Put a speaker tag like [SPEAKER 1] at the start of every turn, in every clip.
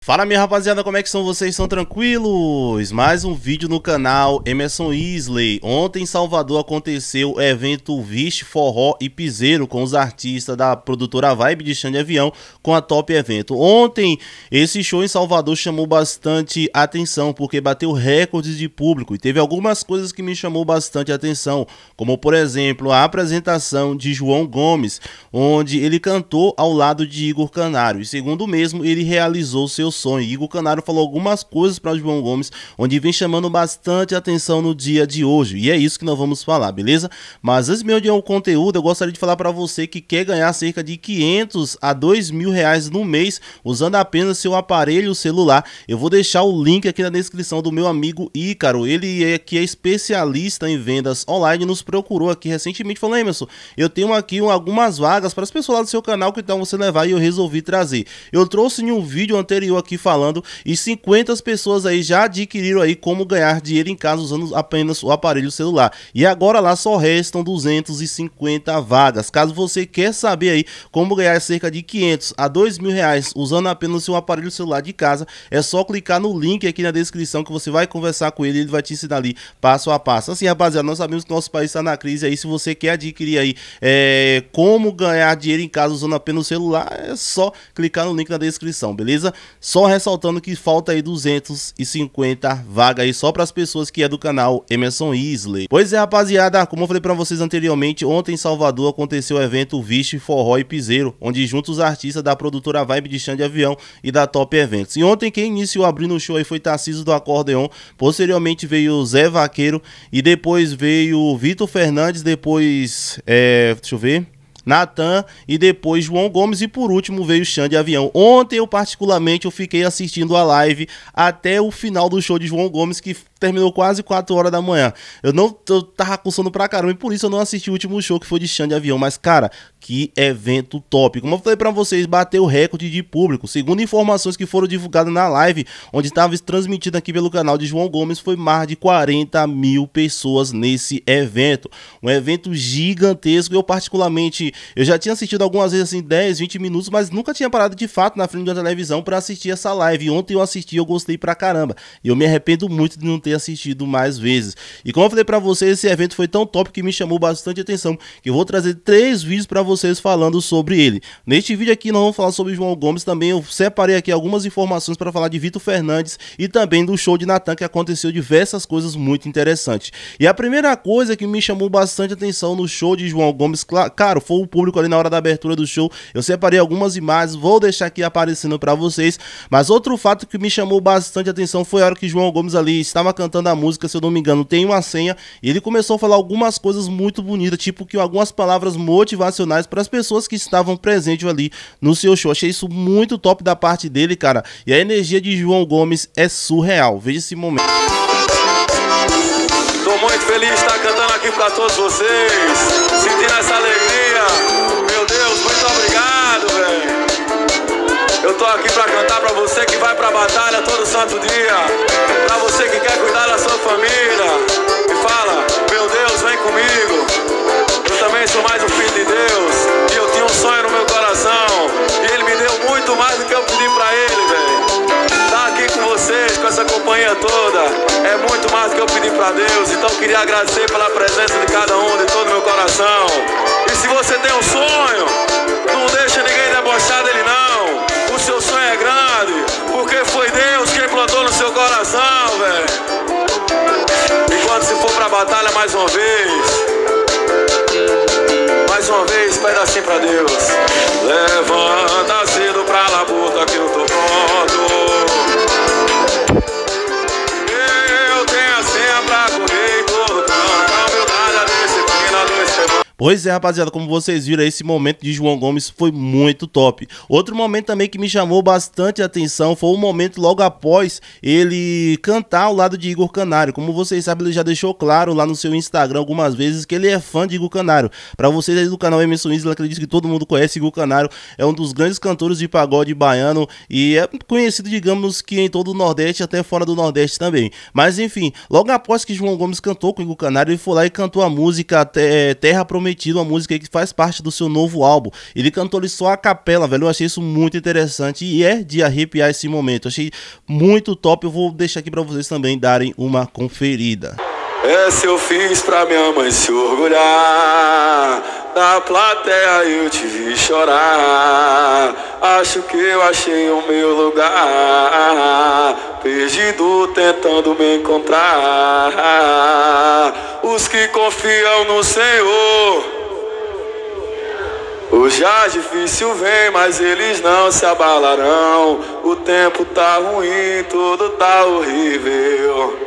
[SPEAKER 1] Fala minha rapaziada, como é que são vocês? Estão tranquilos? Mais um vídeo no canal Emerson Isley. Ontem em Salvador aconteceu o evento Vixe, Forró e Piseiro com os artistas da produtora Vibe de Xande Avião com a Top Evento. Ontem esse show em Salvador chamou bastante atenção porque bateu recordes de público e teve algumas coisas que me chamou bastante atenção, como por exemplo a apresentação de João Gomes, onde ele cantou ao lado de Igor Canário e segundo o mesmo ele realizou seu sonho. Igor Canário falou algumas coisas para João Gomes, onde vem chamando bastante atenção no dia de hoje. E é isso que nós vamos falar, beleza? Mas antes mesmo de o conteúdo, eu gostaria de falar para você que quer ganhar cerca de 500 a 2.000 reais no mês, usando apenas seu aparelho celular. Eu vou deixar o link aqui na descrição do meu amigo Ícaro. Ele que é especialista em vendas online, nos procurou aqui recentemente, falou: Emerson, eu tenho aqui algumas vagas para as pessoas lá do seu canal, que então você levar, e eu resolvi trazer. Eu trouxe em um vídeo anterior aqui falando e 50 pessoas aí já adquiriram aí como ganhar dinheiro em casa usando apenas o aparelho celular. E agora lá só restam 250 vagas. Caso você quer saber aí como ganhar cerca de 500 a 2.000 reais usando apenas o seu aparelho celular de casa, é só clicar no link aqui na descrição que você vai conversar com ele, ele vai te ensinar ali passo a passo. Assim, rapaziada, nós sabemos que nosso país está na crise aí. Se você quer adquirir aí como ganhar dinheiro em casa usando apenas o celular, é só clicar no link na descrição, beleza? Só ressaltando que falta aí 250 vagas aí só para as pessoas que é do canal Emerson Isley. Pois é, rapaziada, como eu falei para vocês anteriormente, ontem em Salvador aconteceu o evento Vixe, Forró e Piseiro, onde juntos os artistas da produtora Vibe de Xande Avião e da Top Eventos. E ontem quem iniciou abrindo o show aí foi Tarcísio do Acordeon, posteriormente veio Zé Vaqueiro e depois veio Vitor Fernandes, depois, deixa eu ver, Natan e depois João Gomes e por último veio Xande Avião. Ontem eu particularmente fiquei assistindo a live até o final do show de João Gomes, que terminou quase 4 horas da manhã. Eu tava com sono pra caramba e por isso eu não assisti o último show que foi de Xande Avião, mas cara, que evento top. Como eu falei pra vocês, bateu o recorde de público. Segundo informações que foram divulgadas na live, onde estava transmitido aqui pelo canal de João Gomes, foi mais de 40.000 pessoas nesse evento. Um evento gigantesco. Eu particularmente, eu já tinha assistido algumas vezes assim 10, 20 minutos, mas nunca tinha parado de fato na frente da televisão pra assistir essa live. E ontem eu assisti, eu gostei pra caramba. E eu me arrependo muito de não ter assistido mais vezes. E como eu falei pra vocês, esse evento foi tão top que me chamou bastante atenção, que eu vou trazer 3 vídeos pra vocês falando sobre ele. Neste vídeo aqui nós vamos falar sobre João Gomes, também eu separei aqui algumas informações para falar de Vitor Fernandes e também do show de Natan, que aconteceu diversas coisas muito interessantes. E a primeira coisa que me chamou bastante atenção no show de João Gomes, claro, foi o público ali na hora da abertura do show. Eu separei algumas imagens, vou deixar aqui aparecendo pra vocês, mas outro fato que me chamou bastante atenção foi a hora que João Gomes ali estava cantando a música, se eu não me engano, Tem uma Senha, e ele começou a falar algumas coisas muito bonitas, tipo que algumas palavras motivacionais para as pessoas que estavam presentes ali no seu show. Achei isso muito top da parte dele, cara, e a energia de João Gomes é surreal. Veja esse momento.
[SPEAKER 2] Tô muito feliz de estar cantando aqui para todos vocês, sentindo essa alegria. Meu Deus, muito obrigado, velho. Eu tô aqui pra cantar pra você que vai pra batalha todo santo dia, pra você que quer cuidar da sua família e fala: meu Deus, vem comigo. Eu também sou mais um filho de Deus e eu tinha um sonho no meu coração e ele me deu muito mais do que eu pedi pra ele, velho. Tá aqui com vocês, com essa companhia toda, é muito mais do que eu pedi pra Deus. Então eu queria agradecer pela presença de cada um, de todo o meu coração. E se você tem um sonho, não deixa ninguém debochar dele não. O seu sonho é grande, porque foi Deus quem plantou no seu coração, velho. E quando se for pra batalha mais uma vez, pede assim pra Deus: levanta cedo pra labuta que eu tô pronto. Eu tenho a senha pra correr em todo canto, a humildade, a disciplina do escrevão.
[SPEAKER 1] Pois é, rapaziada, como vocês viram, esse momento de João Gomes foi muito top. Outro momento também que me chamou bastante atenção foi o momento logo após ele cantar ao lado de Igor Canário. Como vocês sabem, ele já deixou claro lá no seu Instagram algumas vezes que ele é fã de Igor Canário. Para vocês aí do canal Emerson Isley, acredito que todo mundo conhece Igor Canário. É um dos grandes cantores de pagode baiano e é conhecido, digamos, que em todo o Nordeste, até fora do Nordeste também. Mas enfim, logo após que João Gomes cantou com Igor Canário, ele foi lá e cantou a música Terra Prometida. Prometido, uma música aí que faz parte do seu novo álbum. Ele cantou ali só a capela, velho. Eu achei isso muito interessante e é de arrepiar esse momento. Eu achei muito top. Eu vou deixar aqui pra vocês também darem uma conferida.
[SPEAKER 2] Essa eu fiz pra minha mãe se orgulhar. Na plateia eu te vi chorar. Acho que eu achei o meu lugar, perdido tentando me encontrar. Os que confiam no Senhor, o já difícil vem, mas eles não se abalarão. O tempo tá ruim, tudo tá horrível.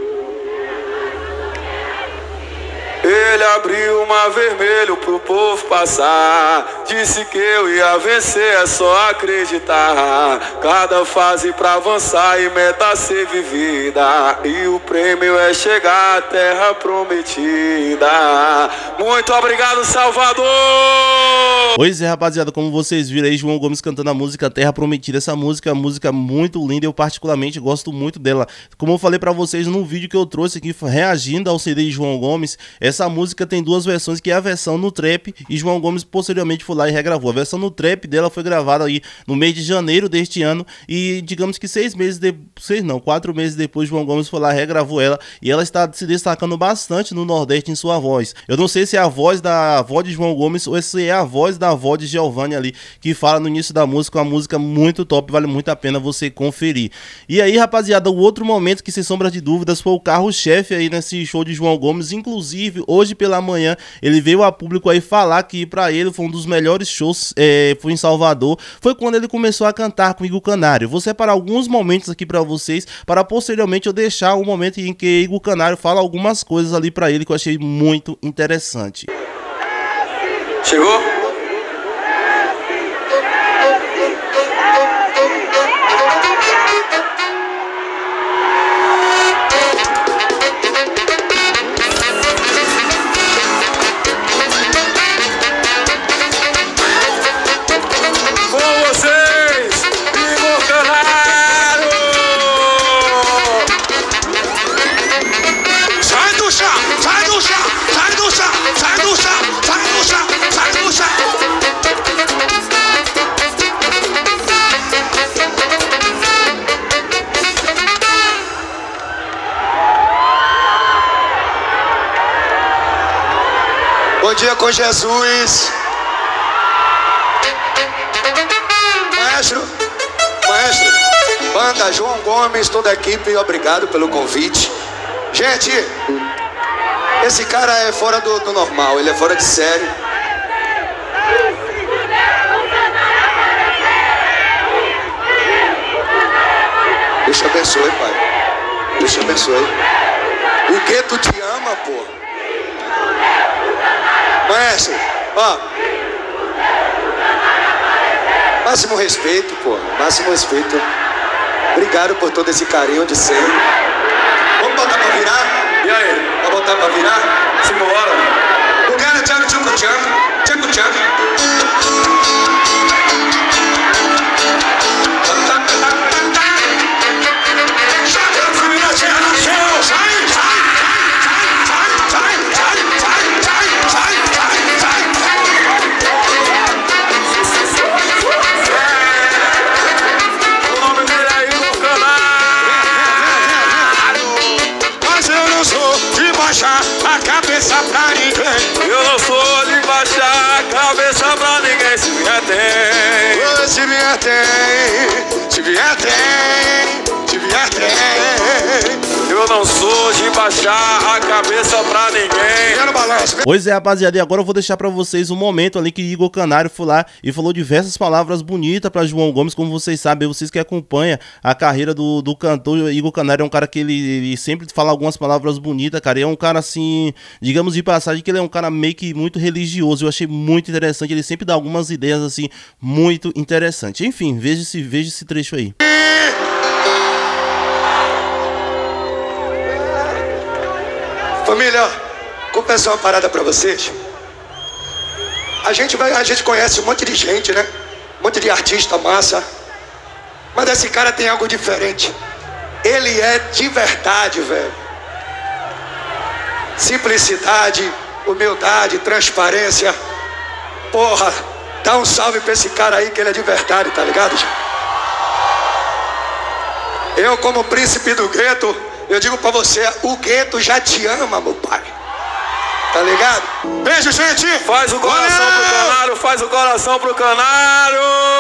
[SPEAKER 2] Ele abriu o mar vermelho pro povo passar. Disse que eu ia vencer, é só acreditar. Cada fase pra avançar e meta ser vivida. E o prêmio é chegar à terra prometida. Muito obrigado, Salvador!
[SPEAKER 1] Pois é, rapaziada, como vocês viram aí, João Gomes cantando a música Terra Prometida. Essa música é uma música muito linda, eu particularmente gosto muito dela. Como eu falei pra vocês no vídeo que eu trouxe aqui, reagindo ao CD de João Gomes, essa música tem duas versões, que é a versão no trap, e João Gomes posteriormente foi lá e regravou. A versão no trap dela foi gravada aí no mês de janeiro deste ano, e digamos que 4 meses depois, João Gomes foi lá e regravou ela, e ela está se destacando bastante no Nordeste em sua voz. Eu não sei se é a voz da avó de João Gomes ou se é a voz da avó de Giovanni ali, que fala no início da música, uma música muito top, vale muito a pena você conferir. E aí, rapaziada, o outro momento que, sem sombra de dúvidas, foi o carro-chefe aí nesse show de João Gomes. Inclusive, hoje pela manhã, ele veio a público aí falar que pra ele foi um dos melhores shows, foi em Salvador, foi quando ele começou a cantar com Igor Canário. Vou separar alguns momentos aqui pra vocês, para posteriormente eu deixar o momento em que Igor Canário fala algumas coisas ali pra ele que eu achei muito interessante.
[SPEAKER 2] Chegou?
[SPEAKER 3] Bom dia com Jesus. Maestro, banda João Gomes, toda a equipe, obrigado pelo convite. Gente, esse cara é fora do normal, ele é fora de série. Deus te abençoe, pai. Deus te abençoe. O gueto te ama, pô. Maestro, ó. Máximo respeito, pô. Máximo respeito. Obrigado por todo esse carinho de sempre. Vamos botar pra virar?
[SPEAKER 2] E aí?
[SPEAKER 3] Vamos botar pra virar?
[SPEAKER 2] Simbora?
[SPEAKER 3] O cara tchaco tchaco tchaco. Tchaco tchaco.
[SPEAKER 4] A cabeça pra ninguém.
[SPEAKER 2] Eu não sou de baixar a cabeça pra ninguém. Se vier tem.
[SPEAKER 3] Se vier tem. Se vier tem. Se vier tem.
[SPEAKER 2] Eu não sou de baixar a cabeça pra ninguém.
[SPEAKER 3] Quero balanço.
[SPEAKER 1] Pois é, rapaziada, e agora eu vou deixar pra vocês um momento ali que Igor Canário foi lá e falou diversas palavras bonitas pra João Gomes. Como vocês sabem, vocês que acompanham a carreira do cantor, Igor Canário é um cara que ele sempre fala algumas palavras bonitas, cara. E é um cara assim, digamos de passagem, que ele é um cara meio que muito religioso. Eu achei muito interessante, ele sempre dá algumas ideias assim, muito interessantes. Enfim, veja esse trecho aí.
[SPEAKER 3] Família, confessar uma parada pra vocês. A gente conhece um monte de gente, né? Um monte de artista massa. Mas esse cara tem algo diferente. Ele é de verdade, velho. Simplicidade, humildade, transparência. Porra, dá um salve pra esse cara aí que ele é de verdade, tá ligado? Eu, como príncipe do gueto, eu digo pra você, o gueto já te ama, meu pai. Tá ligado? Beijo, gente!
[SPEAKER 2] Faz o coração pro Canário, faz o coração pro Canário!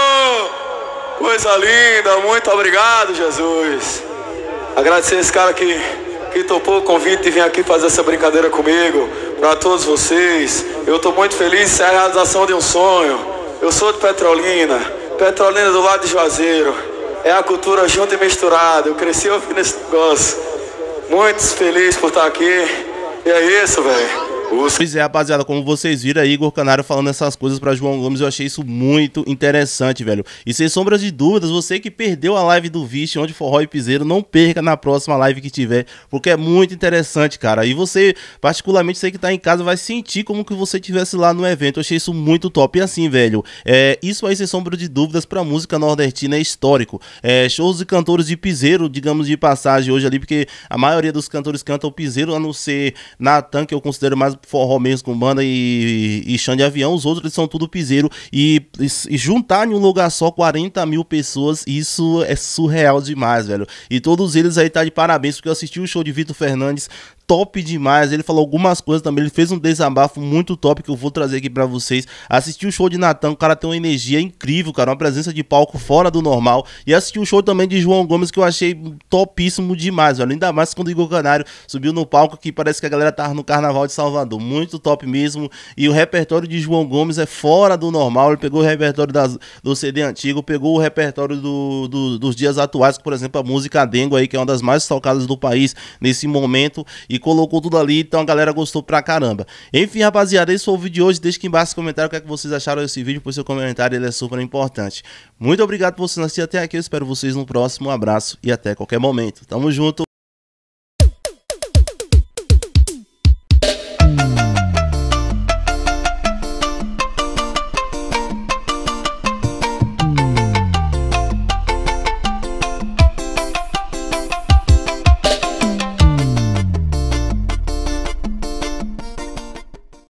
[SPEAKER 2] Coisa linda, muito obrigado, Jesus. Agradecer esse cara que topou o convite de vir aqui fazer essa brincadeira comigo. Pra todos vocês, eu tô muito feliz, isso é a realização de um sonho. Eu sou de Petrolina, Petrolina do lado de Juazeiro. É a cultura junto e misturada. Eu cresci ouvindo esse negócio. Muito feliz por estar aqui. E é isso, velho.
[SPEAKER 1] Pois é, rapaziada, como vocês viram aí, Igor Canário falando essas coisas pra João Gomes, eu achei isso muito interessante, velho. E sem sombras de dúvidas, você que perdeu a live do Vixe, onde forró e piseiro, não perca na próxima live que tiver, porque é muito interessante, cara. E você, particularmente você que tá em casa, vai sentir como que você estivesse lá no evento. Eu achei isso muito top. E assim, velho, isso aí, sem sombra de dúvidas, pra música nordestina é histórico. Shows de cantores de piseiro, digamos, de passagem hoje ali, porque a maioria dos cantores cantam piseiro, a não ser Natan, que eu considero mais forró mesmo, com banda e chão de avião. Os outros eles são tudo piseiro, e juntar em um lugar só 40 mil pessoas, isso é surreal demais, velho. E todos eles aí tá de parabéns, porque eu assisti o show de Vitor Fernandes, top demais. Ele falou algumas coisas também, ele fez um desabafo muito top que eu vou trazer aqui pra vocês. Assisti o show de Natan, o cara tem uma energia incrível, cara, uma presença de palco fora do normal. E assisti o show também de João Gomes, que eu achei topíssimo demais, velho. Ainda mais quando o Igor Canário subiu no palco, que parece que a galera tava no Carnaval de Salvador. Muito top mesmo. E o repertório de João Gomes é fora do normal. Ele pegou o repertório do CD antigo, pegou o repertório dos dias atuais, por exemplo, a música Dengo aí, que é uma das mais tocadas do país nesse momento, e colocou tudo ali. Então a galera gostou pra caramba. Enfim, rapaziada, esse foi o vídeo de hoje. Deixa aqui embaixo nos comentários o que é que vocês acharam desse vídeo, pois seu comentário ele é super importante. Muito obrigado por vocês assistirem até aqui. Eu espero vocês no próximo. Um abraço e até qualquer momento. Tamo junto.